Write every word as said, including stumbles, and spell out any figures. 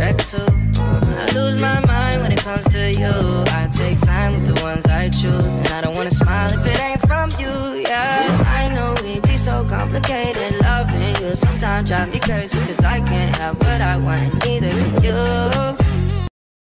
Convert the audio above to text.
wreck too. I lose my mind when it comes to you. I take time with the ones I choose, and I don't wanna smile if it ain't from you, yeah. I know we be so complicated, loving you sometimes drive me crazy, cause I can't have what I want, and neither can you.